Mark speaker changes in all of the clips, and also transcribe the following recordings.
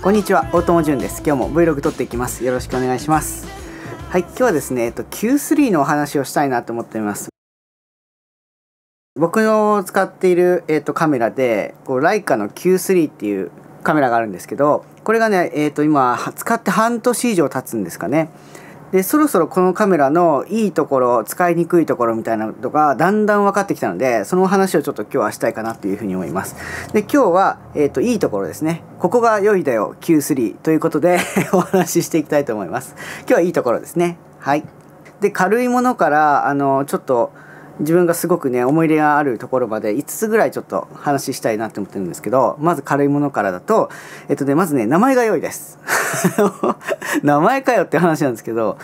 Speaker 1: こんにちは、大友潤です。今日も Vlog 撮っていきます。よろしくお願いします。はい、今日はですね、Q3 のお話をしたいなと思っています。僕の使っている、カメラでライカの Q3 っていうカメラがあるんですけど、これがね、今使って半年以上経つんですかね。でそろそろこのカメラのいいところ、使いにくいところみたいなのがだんだん分かってきたので、その話をちょっと今日はしたいかなというふうに思います。で今日は、いいところですね。ここが良いだよ Q3 ということでお話ししていきたいと思います。今日はいいところですね。はい。で軽いものからちょっと自分がすごくね思い入れがあるところまで5つぐらいちょっと話したいなって思ってるんですけど、まず軽いものからだとまずね名前が良いです名前かよって話なんですけど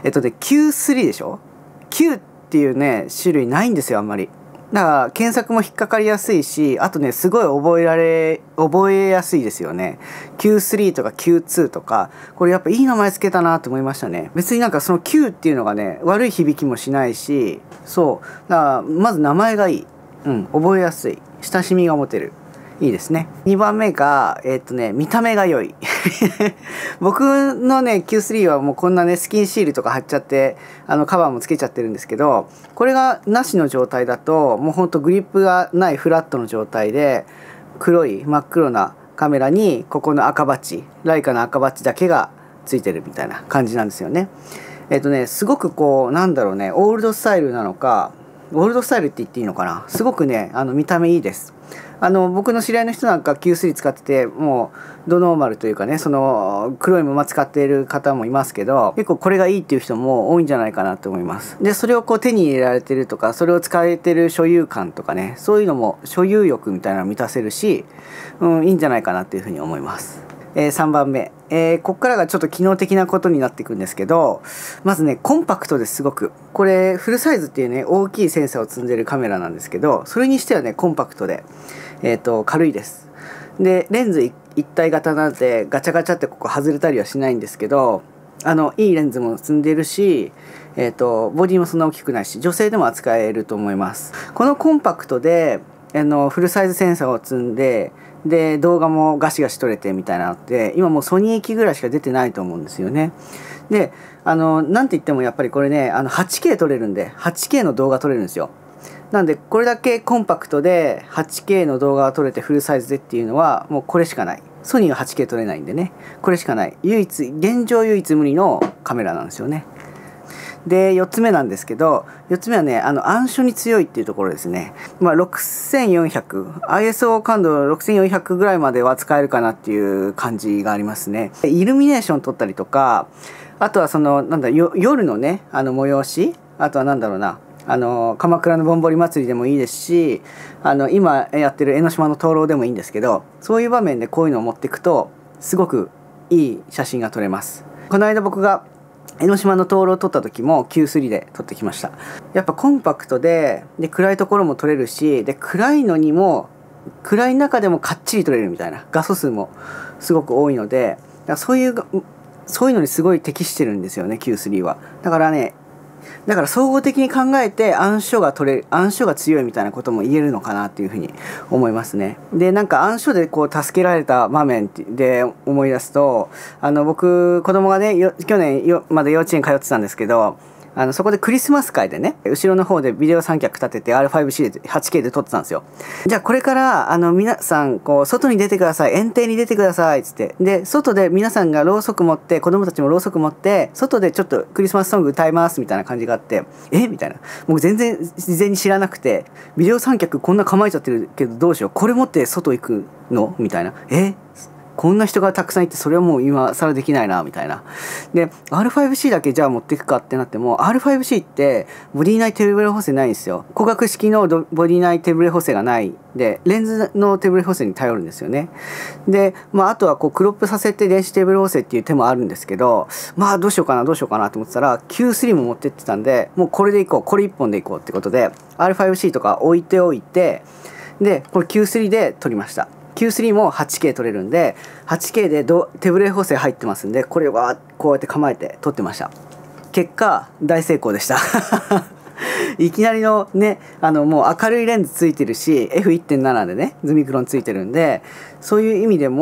Speaker 1: Q3 でしょ。 Q っていうね種類ないんですよ、あんまり。だから検索も引っかかりやすいし、あとねすごい覚えやすいですよね。 Q3 とか Q2 とか、これやっぱいい名前つけたなと思いましたね。別になんかその Q っていうのがね悪い響きもしないし、そうだからまず名前がいい、覚えやすい、親しみが持てる、いいですね。2番目が見た目が良い僕のね Q3 はもうこんなねスキンシールとか貼っちゃってカバーもつけちゃってるんですけど、これがなしの状態だともうほんとグリップがないフラットの状態で、真っ黒なカメラにここの赤バッジ、ライカの赤バッジだけがついてるみたいな感じなんですよね。すごくなんだろうね、オールドスタイルなのか、オールドスタイルって言っていいのかな、すごくね見た目いいです。僕の知り合いの人なんか Q3 使ってて、もうドノーマルというかね、その黒いまま使っている方もいますけど、結構これがいいっていう人も多いんじゃないかなと思います。でそれを手に入れられてるとか、それを使えてる所有感とかね、そういうのも所有欲みたいなのを満たせるし、いいんじゃないかなっていうふうに思います。3番目、こっからがちょっと機能的なことになっていくんですけど、まずねコンパクトです。すごくこれフルサイズっていうね大きいセンサーを積んでるカメラなんですけど、それにしてはねコンパクトで、軽いです。でレンズ一体型なんでガチャガチャってここ外れたりはしないんですけど、いいレンズも積んでるし、ボディもそんな大きくないし、女性でも扱えると思います。このコンパクトでフルサイズセンサーを積んで、で動画もガシガシ撮れてみたいなのって今もうソニー機ぐらいしか出てないと思うんですよね。でなんて言ってもやっぱりこれね8K 撮れるんで 8K の動画撮れるんですよ。なんでこれだけコンパクトで 8K の動画が撮れてフルサイズでっていうのはもうこれしかない。ソニーは 8K 撮れないんでね、これしかない、現状唯一無二のカメラなんですよね。で4つ目なんですけど、4つ目はね暗所に強いっていうところですね。6400 ISO 感度6400ぐらいまでは使えるかなっていう感じがありますね。イルミネーション撮ったりとか、あとは夜のね催し、あとはなんだろうな、鎌倉のぼんぼり祭りでもいいですし、今やってる江ノ島の灯籠でもいいんですけど、そういう場面でこういうのを持っていくとすごくいい写真が撮れます。この間僕が江ノ島の灯籠を撮った時も Q3 で撮ってきました。やっぱコンパクトで暗いところも撮れるし、で暗い中でもかっちり撮れるみたいな、画素数もすごく多いので、そういうのにすごい適してるんですよね Q3 は。だから総合的に考えて暗所が強いみたいなことも言えるのかなっていうふうに思いますね。で暗所で助けられた場面で思い出すと、僕子供がね去年まだ幼稚園通ってたんですけど、そこでクリスマス会でね後ろの方でビデオ三脚立てて R5C で 8K で撮ってたんですよ。じゃあこれから皆さん外に出てください、園庭に出てくださいっつって、で外で皆さんがろうそく持って、子供たちもろうそく持って外でちょっとクリスマスソング歌いますみたいな感じがあって、みたいな、僕全然事前に知らなくて、ビデオ三脚こんな構えちゃってるけどどうしよう、これ持って外行くのみたいな、こんな人がたくさんいてそれはもう今更できないなみたいな。で R5C だけじゃあ持っていくかってなっても R5C ってボディ内手ブレ補正ないんですよ。光学式のボディ内手ブレ補正がないで、レンズの手ブレ補正に頼るんですよね。であとはクロップさせて電子手ブレ補正っていう手もあるんですけど、どうしようかなと思ってたら Q3 も持ってってたんで、もうこれでいこう、これ1本でいこうってことで R5C とか置いておいて、でこれ Q3 で撮りました。Q3 も 8K 撮れるんで 8K で手ブレ補正入ってますんで、これはこうやって構えて撮ってました。結果大成功でしたいきなりのねもう明るいレンズついてるし F1.7 でねズミクロンついてるんで、そういう意味でも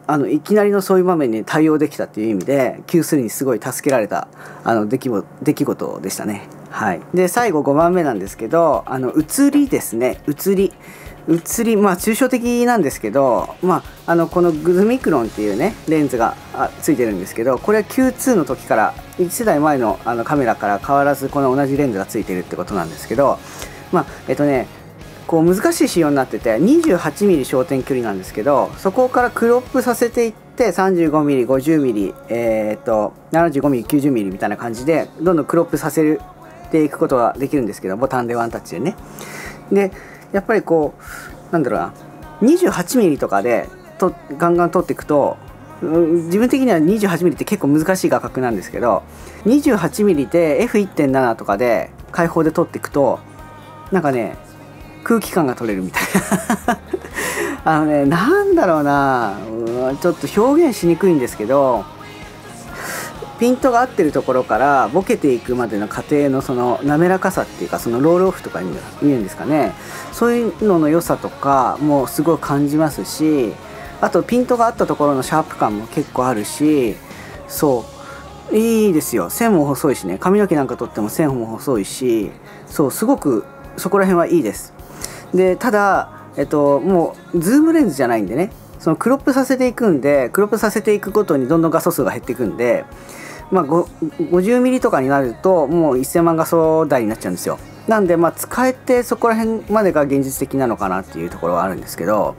Speaker 1: いきなりのそういう場面に対応できたっていう意味で Q3 にすごい助けられた出来事でしたね。はい、で最後5番目なんですけど写りですね。写り抽象的なんですけど、このズミクロンっていうねレンズがついてるんですけど、これは Q2 の時から1世代前のカメラから変わらずこの同じレンズがついてるってことなんですけど、こう難しい仕様になってて 28mm 焦点距離なんですけど、そこからクロップさせていって 35mm、50mm、75mm、90mm みたいな感じでどんどんクロップさせていくことができるんですけど、ボタンでワンタッチでね。でやっぱりこうなんだろうな、28mm とかでガンガン撮っていくと、自分的には 28mm って結構難しい画角なんですけど、 28mm で F1.7 とかで開放で撮っていくとなんかね空気感が取れるみたいななんだろうな、ちょっと表現しにくいんですけど、ピントが合ってるところからボケていくまでの過程のその滑らかさっていうか、そのロールオフとかに言うんですかね、そういうのの良さとかもすごい感じますし、あとピントが合ったところのシャープ感も結構あるし、そういいですよ。線も細いしね、髪の毛なんか撮っても線も細いし、すごくそこら辺はいいです。でただもうズームレンズじゃないんでね、そのクロップさせていくんで、クロップさせていくごとにどんどん画素数が減っていくんで、50mm とかになるともう1000万画素台になっちゃうんですよ。なんで使えてそこら辺までが現実的なのかなっていうところはあるんですけど、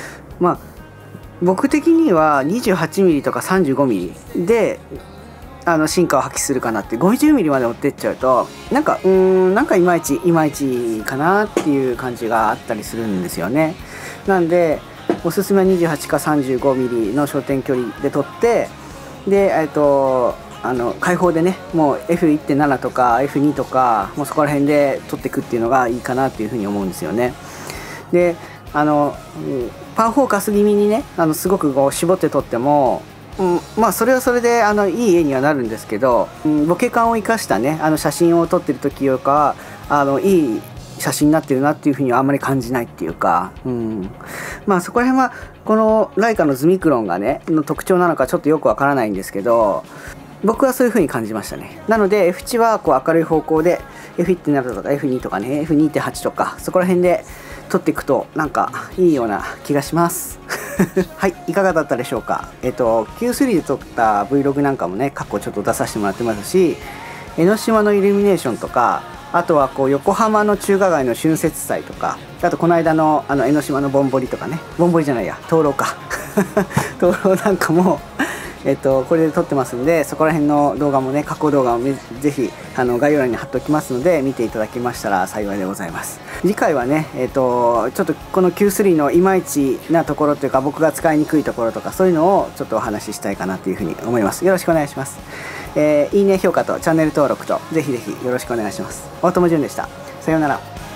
Speaker 1: 僕的には 28mm とか 35mm で進化を発揮するかなって、50mm まで持ってっちゃうとなんかいまいちかなっていう感じがあったりするんですよね。なんでおすすめは28か 35mm の焦点距離で撮って、で開放でねもう F1.7 とか F2 とかもうそこら辺で撮っていくっていうのがいいかなっていうふうに思うんですよね。でパンフォーカス気味にねすごくこう絞って撮っても、それはそれでいい絵にはなるんですけど、ボケ感を生かしたね写真を撮ってる時よりかはいい写真になってるなっていうふうにはあんまり感じないっていうか、そこら辺はこのライカのズミクロンがねの特徴なのかちょっとよくわからないんですけど、僕はそういうふうに感じましたね。なので F 値はこう明るい方向で F1.7 とか F2 とかね F2.8 とかそこら辺で撮っていくとなんかいいような気がしますはい、いかがだったでしょうか。Q3 で撮った Vlog なんかもね過去ちょっと出させてもらってますし、江ノ島のイルミネーションとか、あとはこう横浜の中華街の春節祭とか、あとこの間の江ノ島のぼんぼりとかね、ぼんぼりじゃないや灯籠か灯籠なんかもこれで撮ってますんで、そこら辺の動画もね加工動画をぜひ概要欄に貼っておきますので見ていただけましたら幸いでございます。次回はねちょっとこの Q3 のいまいちなところというか、僕が使いにくいところとかそういうのをちょっとお話ししたいかなというふうに思います。よろしくお願いします。いいね評価とチャンネル登録とぜひぜひよろしくお願いします。大友潤でした。さようなら。